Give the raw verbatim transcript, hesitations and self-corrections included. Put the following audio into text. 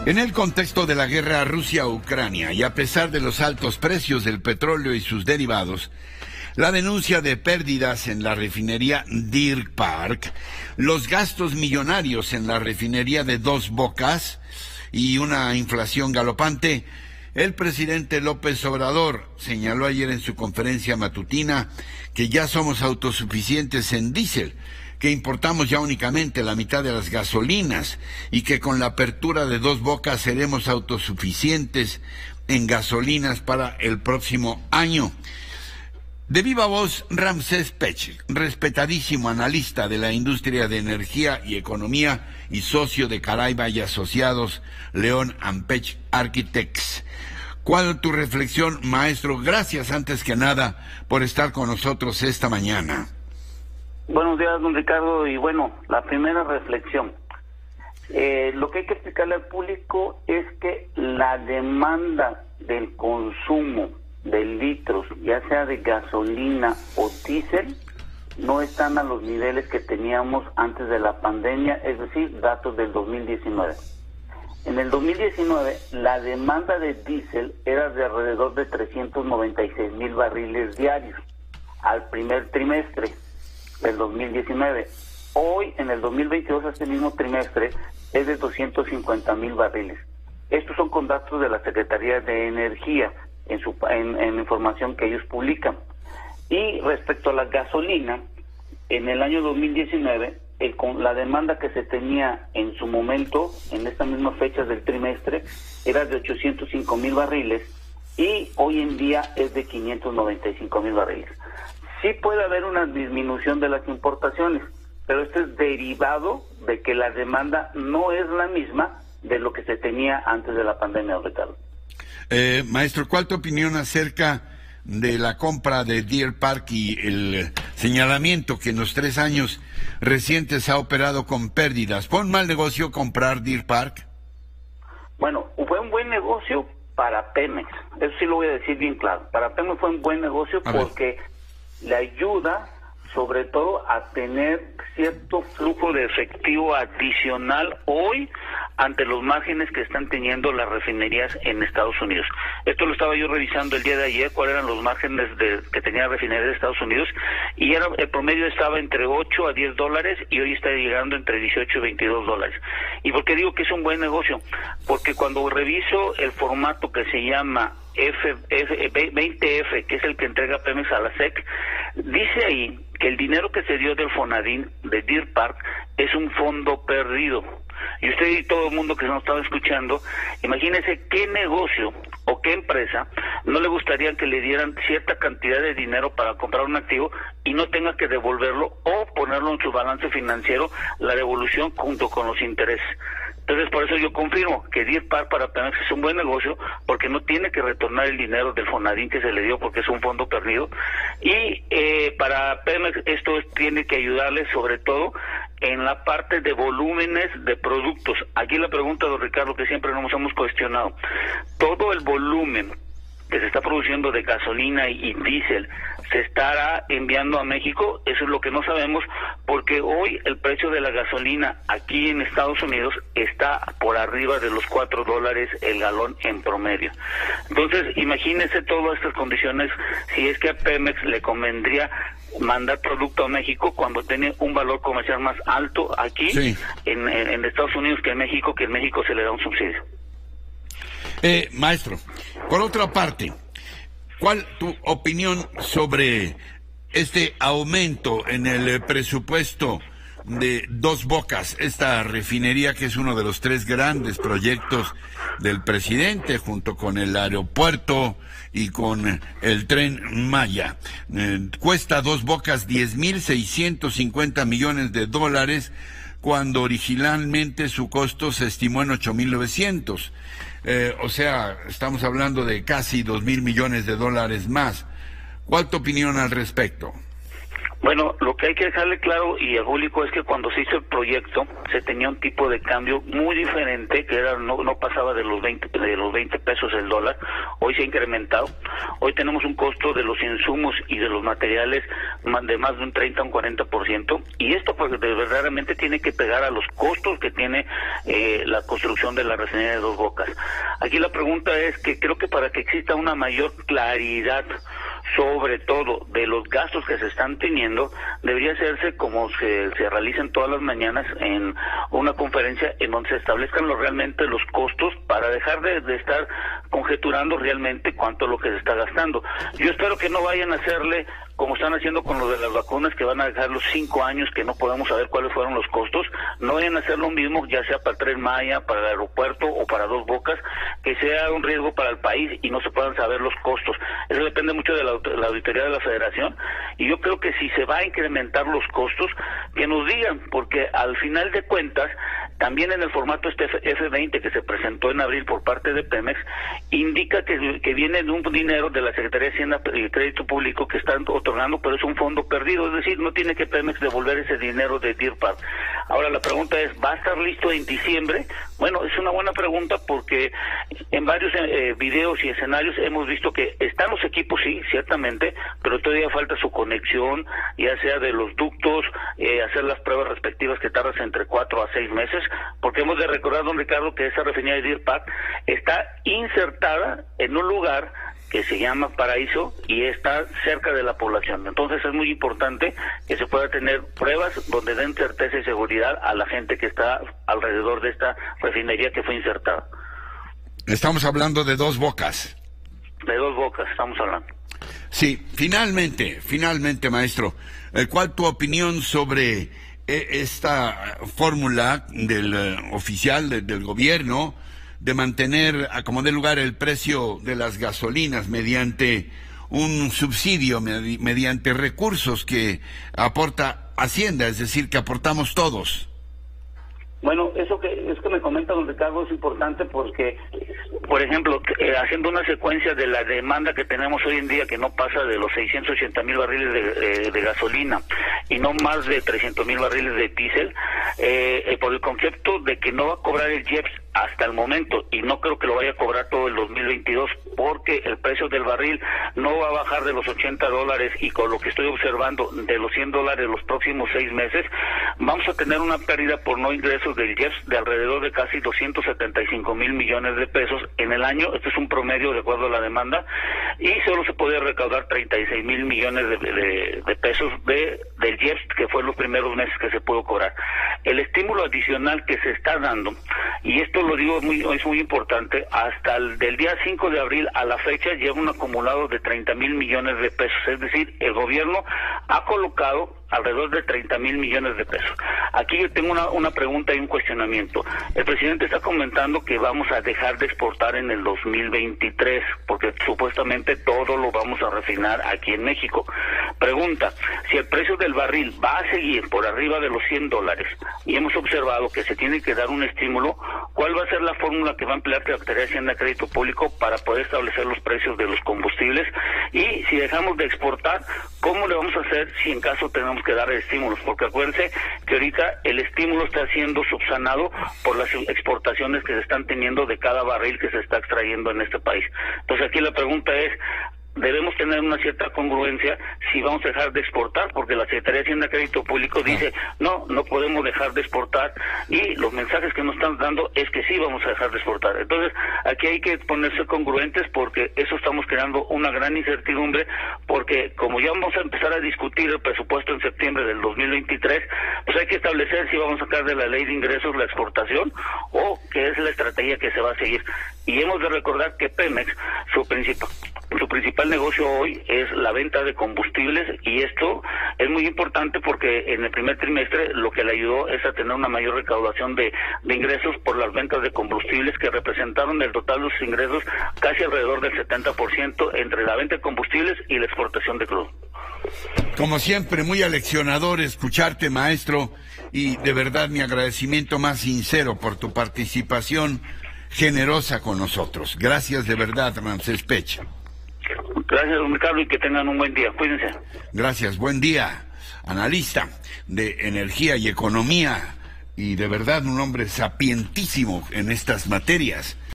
En el contexto de la guerra Rusia-Ucrania y a pesar de los altos precios del petróleo y sus derivados, la denuncia de pérdidas en la refinería Deer Park, los gastos millonarios en la refinería de Dos Bocas y una inflación galopante, el presidente López Obrador señaló ayer en su conferencia matutina que ya somos autosuficientes en diésel, que importamos ya únicamente la mitad de las gasolinas y que con la apertura de Dos Bocas seremos autosuficientes en gasolinas para el próximo año. De viva voz, Ramsés Pech, respetadísimo analista de la industria de energía y economía y socio de Caraiba y Asociados, León and Pech Architects. ¿Cuál es tu reflexión, maestro? Gracias, antes que nada, por estar con nosotros esta mañana. Buenos días, don Ricardo, y bueno, la primera reflexión. Eh, lo que hay que explicarle al público es que la demanda del consumo de litros, ya sea de gasolina o diésel, no están a los niveles que teníamos antes de la pandemia, es decir, datos del dos mil diecinueve. En el dos mil diecinueve, la demanda de diésel era de alrededor de trescientos noventa y seis mil barriles diarios al primer trimestre del dos mil diecinueve. Hoy, en el dos mil veintidós, este mismo trimestre, es de doscientos cincuenta mil barriles. Estos son con datos de la Secretaría de Energía, en, su, en, en información que ellos publican. Y respecto a la gasolina, en el año dos mil diecinueve, el, con la demanda que se tenía en su momento, en esta misma fecha del trimestre, era de ochocientos cinco mil barriles, y hoy en día es de quinientos noventa y cinco mil barriles. Sí puede haber una disminución de las importaciones, pero esto es derivado de que la demanda no es la misma de lo que se tenía antes de la pandemia, Ricardo. Eh, maestro, ¿cuál tu opinión acerca de la compra de Deer Park y el señalamiento que en los tres años recientes ha operado con pérdidas? ¿Fue un mal negocio comprar Deer Park? Bueno, fue un buen negocio para Pemex, eso sí lo voy a decir bien claro. Para Pemex fue un buen negocio porque le ayuda sobre todo a tener cierto flujo de efectivo adicional hoy ante los márgenes que están teniendo las refinerías en Estados Unidos. Esto lo estaba yo revisando el día de ayer, cuáles eran los márgenes de, que tenía la refinería de Estados Unidos, y era, el promedio estaba entre ocho a diez dólares y hoy está llegando entre dieciocho y veintidós dólares. ¿Y por qué digo que es un buen negocio? Porque cuando reviso el formato que se llama F, F, veinte F, que es el que entrega Pemex a la S E C, dice ahí que el dinero que se dio del Fonadín, de Deer Park, es un fondo perdido. Y usted y todo el mundo que nos estaba escuchando, imagínese qué negocio o qué empresa no le gustaría que le dieran cierta cantidad de dinero para comprar un activo y no tenga que devolverlo o ponerlo en su balance financiero, la devolución junto con los intereses. Entonces, por eso yo confirmo que Deer Park para Pemex es un buen negocio, porque no tiene que retornar el dinero del Fonadín que se le dio porque es un fondo perdido. Y eh, para Pemex esto tiene que ayudarle sobre todo en la parte de volúmenes de productos. Aquí la pregunta, don Ricardo, que siempre nos hemos cuestionado. Todo el volumen que se está produciendo de gasolina y, y diésel, ¿se estará enviando a México? Eso es lo que no sabemos, porque hoy el precio de la gasolina aquí en Estados Unidos está por arriba de los cuatro dólares el galón en promedio. Entonces, imagínense todas estas condiciones, si es que a Pemex le convendría mandar producto a México cuando tiene un valor comercial más alto aquí, sí, en, en, en Estados Unidos que en México, que en México se le da un subsidio. Eh, maestro, por otra parte, ¿cuál tu opinión sobre este aumento en el presupuesto de Dos Bocas, esta refinería que es uno de los tres grandes proyectos del presidente, junto con el aeropuerto y con el Tren Maya? Eh, cuesta Dos Bocas diez mil seiscientos cincuenta millones de dólares, cuando originalmente su costo se estimó en ocho mil novecientos. Eh, o sea, estamos hablando de casi dos mil millones de dólares más. ¿Cuál tu opinión al respecto? Bueno, lo que hay que dejarle claro y al público es que cuando se hizo el proyecto se tenía un tipo de cambio muy diferente, que era no, no pasaba de los veinte de los veinte pesos el dólar. Hoy se ha incrementado. Hoy tenemos un costo de los insumos y de los materiales de más de un treinta a un cuarenta por ciento, y esto pues verdaderamente tiene que pegar a los costos que tiene eh, la construcción de la refinería de Dos Bocas. Aquí la pregunta es que creo que para que exista una mayor claridad sobre todo de los gastos que se están teniendo, debería hacerse como se, se realizan todas las mañanas en una conferencia en donde se establezcan los, realmente los costos para dejar de, de estar conjeturando realmente cuánto es lo que se está gastando. Yo espero que no vayan a hacerle como están haciendo con lo de las vacunas, que van a dejar los cinco años que no podemos saber cuáles fueron los costos. No vayan a hacer lo mismo, ya sea para el Tren Maya, para el aeropuerto o para Dos Bocas, que sea un riesgo para el país y no se puedan saber los costos. Eso depende mucho de la, la auditoría de la Federación, y yo creo que si se va a incrementar los costos, que nos digan, porque al final de cuentas, también en el formato este F veinte que se presentó en abril por parte de Pemex, indica que, que viene de un dinero de la Secretaría de Hacienda y Crédito Público que están otorgando, pero es un fondo perdido, es decir, no tiene que Pemex devolver ese dinero de Deer Park. Ahora la pregunta es, ¿va a estar listo en diciembre? Bueno, es una buena pregunta porque en varios eh, videos y escenarios hemos visto que están los equipos, sí, ciertamente, pero todavía falta su conexión, ya sea de los ductos, eh, hacer las pruebas respectivas que tardas entre cuatro a seis meses, porque hemos de recordar, don Ricardo, que esa refinería de Deer Park está insertada en un lugar que se llama Paraíso y está cerca de la población. Entonces es muy importante que se pueda tener pruebas donde den certeza y seguridad a la gente que está alrededor de esta refinería que fue insertada. Estamos hablando de Dos Bocas. De Dos Bocas estamos hablando. Sí, finalmente, finalmente, maestro, ¿cuál tu opinión sobre esta fórmula del uh, oficial de, del gobierno de mantener a como dé lugar el precio de las gasolinas mediante un subsidio, med mediante recursos que aporta Hacienda, es decir, que aportamos todos? Bueno, eso que es que me comenta don Ricardo es importante porque, por ejemplo, eh, haciendo una secuencia de la demanda que tenemos hoy en día, que no pasa de los seiscientos ochenta mil barriles de, eh, de gasolina y no más de trescientos mil barriles de diésel, eh, eh, por el concepto de que no va a cobrar el I E P S hasta el momento, y no creo que lo vaya a cobrar todo el dos mil veintidós, porque el precio del barril no va a bajar de los ochenta dólares, y con lo que estoy observando de los cien dólares los próximos seis meses, vamos a tener una pérdida por no ingresos del I E P S de alrededor de casi doscientos setenta y cinco mil millones de pesos en el año. Este es un promedio de acuerdo a la demanda, y solo se puede recaudar treinta y seis mil millones de, de, de pesos de, del I E P S, que fue los primeros meses que se pudo cobrar. El estímulo adicional que se está dando, y esto lo digo muy, es muy importante, hasta el del día cinco de abril a la fecha lleva un acumulado de treinta mil millones de pesos, es decir, el gobierno ha colocado alrededor de treinta mil millones de pesos. Aquí yo tengo una, una pregunta y un cuestionamiento. El presidente está comentando que vamos a dejar de exportar en el dos mil veintitrés, porque supuestamente todo lo vamos a refinar aquí en México. Pregunta, si el precio del barril va a seguir por arriba de los cien dólares, y hemos observado que se tiene que dar un estímulo, ¿cuál va a ser la fórmula que va a emplear la Secretaría de Hacienda y Crédito Público para poder establecer los precios de los combustibles? Y si dejamos de exportar, ¿cómo le vamos a hacer si en caso tenemos que dar estímulos? Porque acuérdense que ahorita el estímulo está siendo subsanado por las exportaciones que se están teniendo de cada barril que se está extrayendo en este país. Entonces aquí la pregunta es, debemos tener una cierta congruencia si vamos a dejar de exportar, porque la Secretaría de Hacienda y Crédito Público dice, no, no podemos dejar de exportar, y los mensajes que nos están dando es que sí vamos a dejar de exportar. Entonces, aquí hay que ponerse congruentes, porque eso estamos creando una gran incertidumbre, porque como ya vamos a empezar a discutir el presupuesto en septiembre del dos mil veintitrés, pues hay que establecer si vamos a sacar de la ley de ingresos la exportación o qué es la estrategia que se va a seguir. Y hemos de recordar que Pemex, su principal su principal negocio hoy es la venta de combustibles, y esto es muy importante porque en el primer trimestre lo que le ayudó es a tener una mayor recaudación de, de ingresos por las ventas de combustibles, que representaron del total de los ingresos casi alrededor del setenta por ciento entre la venta de combustibles y la exportación de crudo. Como siempre, muy aleccionador escucharte, maestro, y de verdad mi agradecimiento más sincero por tu participación generosa con nosotros. Gracias de verdad, Ramsés Pecha. Gracias, don Ricardo, y que tengan un buen día. Cuídense. Gracias, buen día. analista de energía y economía, y de verdad un hombre sapientísimo en estas materias.